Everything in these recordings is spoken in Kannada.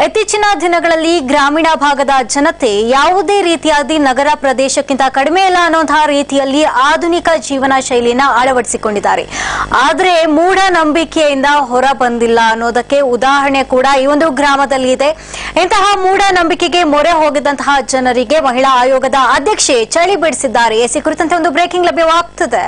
ಇತ್ತೀಚಿನ ದಿನಗಳಲ್ಲಿ ಗ್ರಾಮೀಣ ಭಾಗದ ಜನತೆ ಯಾವುದೇ ರೀತಿಯಾದ ನಗರ ಪ್ರದೇಶಕ್ಕಿಂತ ಕಡಿಮೆ ಇಲ್ಲ ಅನ್ನುವಂತಹ ರೀತಿಯಲ್ಲಿ ಆಧುನಿಕ ಜೀವನ ಶೈಲಿಯನ್ನು ಅಳವಡಿಸಿಕೊಂಡಿದ್ದಾರೆ. ಆದರೆ ಮೂಢನಂಬಿಕೆಯಿಂದ ಹೊರ ಬಂದಿಲ್ಲ ಅನ್ನೋದಕ್ಕೆ ಉದಾಹರಣೆ ಕೂಡ ಈ ಒಂದು ಗ್ರಾಮದಲ್ಲಿ ಇದೆ. ಇಂತಹ ಮೂಢನಂಬಿಕೆಗೆ ಮೊರೆ ಹೋಗಿದಂತಹ ಜನರಿಗೆ ಮಹಿಳಾ ಆಯೋಗದ ಅಧ್ಯಕ್ಷೆ ಚಳಿ ಬಿಡಿಸಿದ್ದಾರೆ. ಈ ಕುರಿತಂತೆ ಒಂದು ಬ್ರೇಕಿಂಗ್ ಲಭ್ಯವಾಗ್ತದೆ.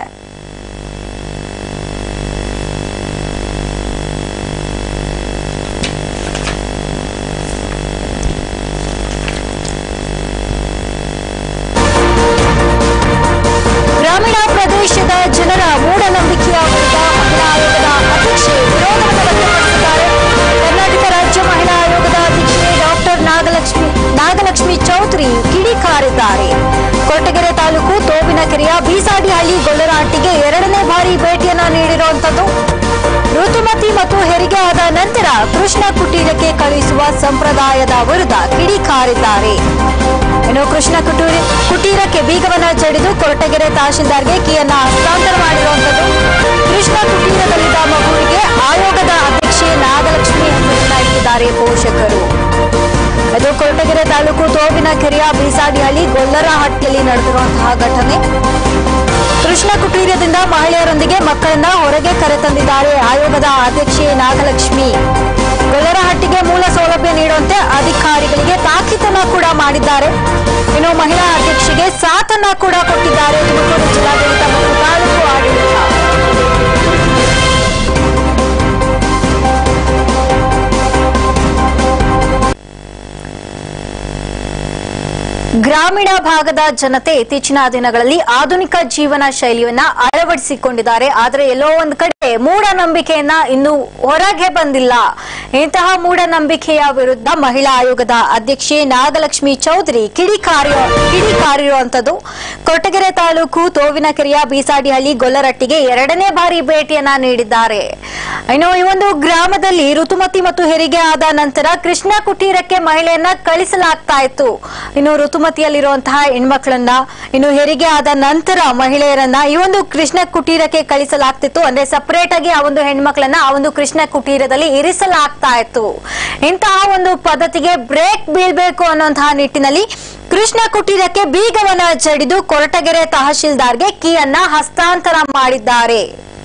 ಗ್ರಾಮೀಣ ಪ್ರದೇಶದ ಜನರ ಮೂಢನಂಬಿಕೆಯ ವಿರುದ್ಧ ಮಹಿಳಾ ಆಯೋಗದ ಅಧ್ಯಕ್ಷೆ ವಿರೋಧವನ್ನು ವ್ಯಕ್ತಪಡಿಸಿದ್ದಾರೆ. ಕರ್ನಾಟಕ ರಾಜ್ಯ ಮಹಿಳಾ ಆಯೋಗದ ಅಧ್ಯಕ್ಷೆ ಡಾಕ್ಟರ್ ನಾಗಲಕ್ಷ್ಮಿ ಚೌಧರಿ ಕಿಡಿಕಾರಿದ್ದಾರೆ. ಕೊರಟಗೆರೆ ತಾಲೂಕು ತೋಬಿನಕೆರೆಯ ಬೀಸಾಡಿಹಳ್ಳಿ ಗೊಲ್ಲರಹಟ್ಟಿಗೆ ಎರಡನೇ ಬಾರಿ ಭೇಟಿಯನ್ನ ನೀಡಿರುವಂತದ್ದು. ಋತುಮತಿ ಮತ್ತು ಹೆರಿಗೆ ಆದ ನಂತರ ಕೃಷ್ಣ ಕುಟೀರಕ್ಕೆ ಕಳುಹಿಸುವ ಸಂಪ್ರದಾಯದ ವಿರುದ್ಧ ಕಿಡಿಕಾರಿದ್ದಾರೆ. ಇನ್ನು ಕೃಷ್ಣ ಕುಟೀರಕ್ಕೆ ಬೀಗವನ್ನ ಜಡಿದು ಕೊರಟಗೆರೆ ತಹಶೀಲ್ದಾರ್ಗೆ ಕೀಯನ್ನ ಹಸ್ತಾಂತರ ಮಾಡಿರುವಂತದ್ದು. ಕೃಷ್ಣ ಕುಟೀರದಲ್ಲಿದ್ದ ಮಗುವಿಗೆ ಆಯೋಗದ ಅಧ್ಯಕ್ಷೆ ನಾಗಲಕ್ಷ್ಮಿ ಹೆಸರನ್ನ ಇಟ್ಟಿದ್ದಾರೆ ಪೋಷಕರು. ಇದು ಕೊರಟಗೆರೆ ತಾಲೂಕು ತೋಬಿನಕೆರೆಯ ಬೀಸಾಡಿಹಳ್ಳಿ ಗೊಲ್ಲರಹಟ್ಟಿಯಲ್ಲಿ ನಡೆದಿರುವಂತಹ ಘಟನೆ. ಕೃಷ್ಣ ಕುಟೀರದಿಂದ ಮಹಿಳೆಯರೊಂದಿಗೆ ಮಕ್ಕಳನ್ನ ಹೊರಗೆ ಕರೆತಂದಿದ್ದಾರೆ ಆಯೋಗದ ಅಧ್ಯಕ್ಷೆ ನಾಗಲಕ್ಷ್ಮಿ. ಗೊಲ್ಲರಹಟ್ಟಿಗೆ ಮೂಲ ಸೌಲಭ್ಯ ನೀಡುವಂತೆ ಅಧಿಕಾರಿಗಳಿಗೆ ತಾಕೀತನ್ನ ಕೂಡ ಮಾಡಿದ್ದಾರೆ. ಇನ್ನು ಮಹಿಳಾ ಅಧ್ಯಕ್ಷೆಗೆ ಸಾಥನ್ನ ಕೂಡ ಕೊಟ್ಟಿದ್ದಾರೆ ತುಮಕೂರು ಜಿಲ್ಲಾಡಳಿತ ಮತ್ತು ತಾಲೂಕು ಆಡಳಿತ. ಗ್ರಾಮೀಣ ಭಾಗದ ಜನತೆ ಇತ್ತೀಚಿನ ದಿನಗಳಲ್ಲಿ ಆಧುನಿಕ ಜೀವನ ಶೈಲಿಯನ್ನ ಅಳವಡಿಸಿಕೊಂಡಿದ್ದಾರೆ. ಆದರೆ ಎಲ್ಲೋ ಒಂದು ಕಡೆ ಮೂಢನಂಬಿಕೆಯನ್ನ ಇನ್ನೂ ಹೊರಗೆ ಬಂದಿಲ್ಲ. ಇಂತಹ ಮೂಢನಂಬಿಕೆಯ ವಿರುದ್ಧ ಮಹಿಳಾ ಆಯೋಗದ ಅಧ್ಯಕ್ಷೆ ನಾಗಲಕ್ಷ್ಮಿ ಚೌಧರಿ ಕಿಡಿಕಾರಿರುವಂತದ್ದು. ಕೊರಟಗೆರೆ ತಾಲೂಕು ತೋವಿನಕೆರೆಯ ಬೀಸಾಡಿಹಳ್ಳಿ ಗೊಲ್ಲರಹಟ್ಟಿಗೆ ಎರಡನೇ ಬಾರಿ ಭೇಟಿಯನ್ನ ನೀಡಿದ್ದಾರೆ. ಇನ್ನು ಈ ಒಂದು ಗ್ರಾಮದಲ್ಲಿ ಋತುಮತಿ ಮತ್ತು ಹೆರಿಗೆ ಆದ ನಂತರ ಕೃಷ್ಣ ಕುಟೀರಕ್ಕೆ ಮಹಿಳೆಯನ್ನ ಕಳಿಸಲಾಗ್ತಾ ಇತ್ತು. ಇನ್ನು ಋತುಮತಿಯಲ್ಲಿರುವಂತಹ ಹೆಣ್ಮಕ್ಳನ್ನ ಇನ್ನು ಹೆರಿಗೆ ಆದ ನಂತರ ಮಹಿಳೆಯರನ್ನ ಈ ಒಂದು ಕೃಷ್ಣ ಕುಟೀರಕ್ಕೆ ಕಳಿಸಲಾಗ್ತಿತ್ತು. ಅಂದ್ರೆ ಸಪರೇಟ್ ಆಗಿ ಆ ಒಂದು ಹೆಣ್ಮಕ್ಳನ್ನ ಆ ಒಂದು ಕೃಷ್ಣ ಕುಟೀರದಲ್ಲಿ ಇರಿಸಲಾಗ್ತಾ ಇತ್ತು. ಇಂತಹ ಒಂದು ಪದ್ಧತಿಗೆ ಬ್ರೇಕ್ ಬೀಳ್ಬೇಕು ಅನ್ನುವಂತಹ ನಿಟ್ಟಿನಲ್ಲಿ ಕೃಷ್ಣ ಕುಟೀರಕ್ಕೆ ಬೀಗವನ್ನ ಜಡಿದು ಕೊರಟಗೆರೆ ತಹಶೀಲ್ದಾರ್ಗೆ ಕೀಯನ್ನ ಹಸ್ತಾಂತರ ಮಾಡಿದ್ದಾರೆ.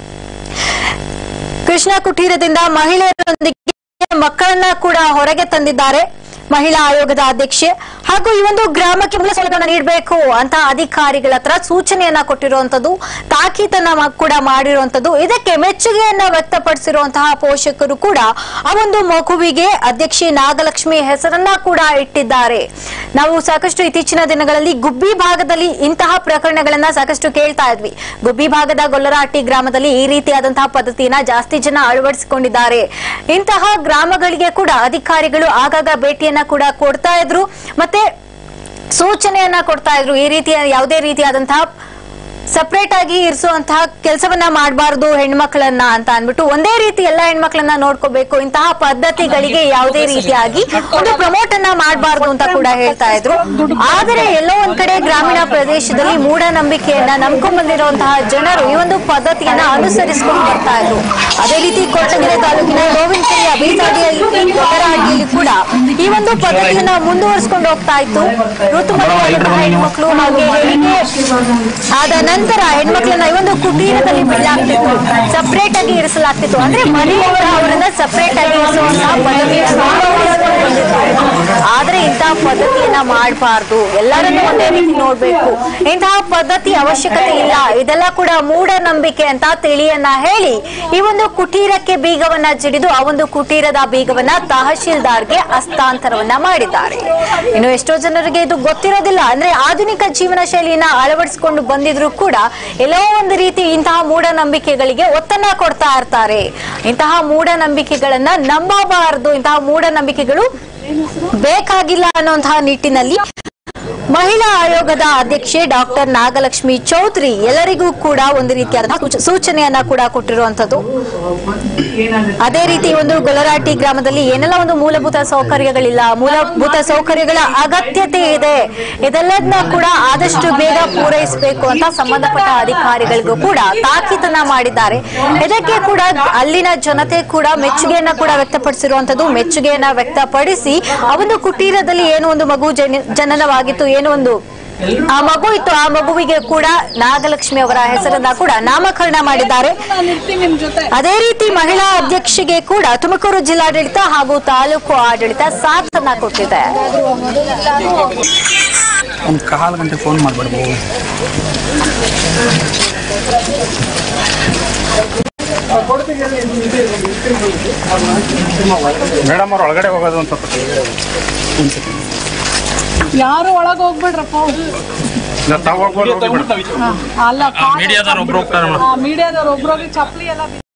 ಕೃಷ್ಣ ಕುಟೀರದಿಂದ ಮಹಿಳೆಯರೊಂದಿಗೆ ಮಕ್ಕಳನ್ನ ಕೂಡ ಹೊರಗೆ ತಂದಿದ್ದಾರೆ ಮಹಿಳಾ ಆಯೋಗದ ಅಧ್ಯಕ್ಷೆ. ಹಾಗೂ ಈ ಒಂದು ಗ್ರಾಮಕ್ಕೆ ಮೂಲ ಸೌಲಭ್ಯವನ್ನು ನೀಡಬೇಕು ಅಂತ ಅಧಿಕಾರಿಗಳ ಹತ್ರ ಸೂಚನೆಯನ್ನ ಕೊಟ್ಟಿರುವಂತದ್ದು, ತಾಕೀತನ್ನ ಕೂಡ ಮಾಡಿರುವಂತದ್ದು. ಇದಕ್ಕೆ ಮೆಚ್ಚುಗೆಯನ್ನ ವ್ಯಕ್ತಪಡಿಸಿರುವಂತಹ ಪೋಷಕರು ಕೂಡ ಆ ಒಂದು ಮಗುವಿಗೆ ಅಧ್ಯಕ್ಷೆ ನಾಗಲಕ್ಷ್ಮಿ ಹೆಸರನ್ನ ಕೂಡ ಇಟ್ಟಿದ್ದಾರೆ. ನಾವು ಸಾಕಷ್ಟು ಇತ್ತೀಚಿನ ದಿನಗಳಲ್ಲಿ ಗುಬ್ಬಿ ಭಾಗದಲ್ಲಿ ಇಂತಹ ಪ್ರಕರಣಗಳನ್ನ ಸಾಕಷ್ಟು ಕೇಳ್ತಾ ಇದ್ವಿ. ಗುಬ್ಬಿ ಭಾಗದ ಗೊಲ್ಲರಹಟ್ಟಿ ಗ್ರಾಮದಲ್ಲಿ ಈ ರೀತಿಯಾದಂತಹ ಪದ್ಧತಿಯನ್ನ ಜಾಸ್ತಿ ಜನ ಅಳವಡಿಸಿಕೊಂಡಿದ್ದಾರೆ. ಇಂತಹ ಗ್ರಾಮಗಳಿಗೆ ಕೂಡ ಅಧಿಕಾರಿಗಳು ಆಗಾಗ ಭೇಟಿಯನ್ನ ಕೂಡ ಕೊಡ್ತಾ ಇದ್ರು, ಮತ್ತೆ ಸೂಚನೆಯನ್ನ ಕೊಡ್ತಾ ಇದ್ರು. ಈ ರೀತಿಯ ಯಾವುದೇ ರೀತಿಯಾದಂತಹ ಸಪರೇಟ್ ಆಗಿ ಇರಿಸುವಂತಹ ಕೆಲಸವನ್ನ ಮಾಡಬಾರದು ಹೆಣ್ಮಕ್ಳನ್ನ ಅಂತ ಅಂದ್ಬಿಟ್ಟು ಒಂದೇ ರೀತಿ ಎಲ್ಲ ಹೆಣ್ಮಕ್ಳನ್ನ ನೋಡ್ಕೋಬೇಕು, ಇಂತಹ ಪದ್ಧತಿಗಳಿಗೆ ಯಾವುದೇ ರೀತಿಯಾಗಿ ಒಂದು ಪ್ರಮೋಟ್ ಅನ್ನ ಮಾಡಬಾರದು ಅಂತ ಕೂಡ ಹೇಳ್ತಾ ಇದ್ರು. ಆದರೆ ಎಲ್ಲೋ ಒಂದ್ ಕಡೆ ಗ್ರಾಮೀಣ ಪ್ರದೇಶದಲ್ಲಿ ಮೂಢನಂಬಿಕೆಯನ್ನ ನಂಬ್ಕೊಂಡ್ ಬಂದಿರುವಂತಹ ಜನರು ಈ ಒಂದು ಪದ್ಧತಿಯನ್ನ ಅನುಸರಿಸಿಕೊಂಡು ಬರ್ತಾ ಇದ್ರು. ಅದೇ ರೀತಿ ಕೊರಟಗೆರೆ ತಾಲೂಕಿನ ಗೋವಿನಕೆರೆಯ ಬೀಸಾಡಿಹಳ್ಳಿ ಗೊಲ್ಲರಹಟ್ಟಿಯಲ್ಲಿ ಕೂಡ ಈ ಒಂದು ಪದ್ಧತಿಯನ್ನ ಮುಂದುವರಿಸಿಕೊಂಡು ಹೋಗ್ತಾ ಇತ್ತು. ಋತುಮತಿಯಾದಂತಹ ಹೆಣ್ಮಕ್ಳು ಹಾಗೆ ಹೆರಿಗೆ ಆದ ನಂತರ ಹೆಣ್ಮಕ್ಳನ್ನ ಈ ಒಂದು ಕುಟೀರದಲ್ಲಿ ಬಿಡಲಾಗ್ತಿತ್ತು, ಸಪರೇಟ್ ಆಗಿ ಇರಿಸಲಾಗ್ತಿತ್ತು. ಅಂದ್ರೆ ಮನೆಯಿಂದ ಅವರನ್ನ ಸಪರೇಟ್ ಆಗಿ ಇರಿಸುವಂತಹ ಪದ್ಧತಿಯನ್ನು. ಆದ್ರೆ ಇಂತಹ ಪದ್ಧತಿಯನ್ನ ಮಾಡಬಾರ್ದು, ಎಲ್ಲರನ್ನೂ ಒಂದೇ ರೀತಿ ನೋಡ್ಬೇಕು, ಇಂತಹ ಪದ್ಧತಿ ಅವಶ್ಯಕತೆ ಇಲ್ಲ, ಇದೆಲ್ಲ ಕೂಡ ಮೂಢನಂಬಿಕೆ ಅಂತ ತಿಳಿಯನ್ನ ಹೇಳಿ ಈ ಒಂದು ಕುಟೀರಕ್ಕೆ ಬೀಗವನ್ನ ಜಡಿದು ಆ ಒಂದು ಕುಟೀರದ ಬೀಗವನ್ನ ತಹಶೀಲ್ದಾರ್ಗೆ ಹಸ್ತಾಂತರವನ್ನ ಮಾಡಿದ್ದಾರೆ. ಇನ್ನು ಎಷ್ಟೋ ಜನರಿಗೆ ಇದು ಗೊತ್ತಿರೋದಿಲ್ಲ. ಅಂದ್ರೆ ಆಧುನಿಕ ಜೀವನ ಶೈಲಿಯನ್ನ ಅಳವಡಿಸಿಕೊಂಡು ಬಂದಿದ್ರು ಕೂಡ ಎಲ್ಲೋ ಒಂದು ರೀತಿ ಇಂತಹ ಮೂಢನಂಬಿಕೆಗಳಿಗೆ ಒತ್ತನ್ನ ಕೊಡ್ತಾ ಇರ್ತಾರೆ. ಇಂತಹ ಮೂಢನಂಬಿಕೆಗಳನ್ನ ನಂಬಬಾರದು, ಇಂತಹ ಮೂಢನಂಬಿಕೆಗಳು ಬೇಕಾಗಿಲ್ಲ ಅನ್ನುವಂತಹ ನಿಟ್ಟಿನಲ್ಲಿ ಮಹಿಳಾ ಆಯೋಗದ ಅಧ್ಯಕ್ಷೆ ಡಾಕ್ಟರ್ ನಾಗಲಕ್ಷ್ಮಿ ಚೌಧರಿ ಎಲ್ಲರಿಗೂ ಕೂಡ ಒಂದು ರೀತಿಯಾದ ಸೂಚನೆಯನ್ನ ಕೂಡ ಕೊಟ್ಟಿರುವಂತದ್ದು. ಅದೇ ರೀತಿ ಒಂದು ಗೊಲರಾಟಿ ಗ್ರಾಮದಲ್ಲಿ ಏನೆಲ್ಲ ಒಂದು ಮೂಲಭೂತ ಸೌಕರ್ಯಗಳಿಲ್ಲ, ಮೂಲಭೂತ ಸೌಕರ್ಯಗಳ ಅಗತ್ಯತೆ ಇದೆ, ಇದೆಲ್ಲದನ್ನ ಕೂಡ ಆದಷ್ಟು ಬೇಗ ಪೂರೈಸಬೇಕು ಅಂತ ಸಂಬಂಧಪಟ್ಟ ಅಧಿಕಾರಿಗಳಿಗೂ ಕೂಡ ತಾಕೀತನ್ನ ಮಾಡಿದ್ದಾರೆ. ಇದಕ್ಕೆ ಕೂಡ ಅಲ್ಲಿನ ಜನತೆ ಕೂಡ ಮೆಚ್ಚುಗೆಯನ್ನ ಕೂಡ ವ್ಯಕ್ತಪಡಿಸಿರುವಂತದ್ದು. ಮೆಚ್ಚುಗೆಯನ್ನ ವ್ಯಕ್ತಪಡಿಸಿ ಆ ಒಂದು ಕುಟೀರದಲ್ಲಿ ಏನೋ ಒಂದು ಮಗು ಜನನವಾಗಿತ್ತು, ಏನೋ ಒಂದು ಆ ಮಗು ಇತ್ತು, ಆ ಮಗುವಿಗೆ ಕೂಡ ನಾಗಲಕ್ಷ್ಮಿ ಅವರ ಹೆಸರನ್ನ ಕೂಡ ನಾಮಕರಣ ಮಾಡಿದ್ದಾರೆ. ಅದೇ ರೀತಿ ಮಹಿಳಾ ಅಧ್ಯಕ್ಷೆಗೆ ಕೂಡ ತುಮಕೂರು ಜಿಲ್ಲಾಡಳಿತ ಹಾಗೂ ತಾಲೂಕು ಆಡಳಿತ ಸಾಥನ್ನ ಕೊಟ್ಟಿದೆ. ಮೇಡಮ್ ಅವ್ರು ಒಳಗಡೆ ಹೋಗೋದು ಒಂದು ಸ್ವಲ್ಪ ಯಾರು ಒಳಗೆ ಹೋಗ್ಬೇಡ್ರಪ್ಪ. ಅಲ್ಲ, ಮೀಡಿಯಾದವ್ರು ಒಬ್ರು ಹೋಗ್ತಾರೆ, ಮೀಡಿಯಾದವ್ರು ಒಬ್ರೋಗಿ ಚಪ್ಪಲಿ ಎಲ್ಲ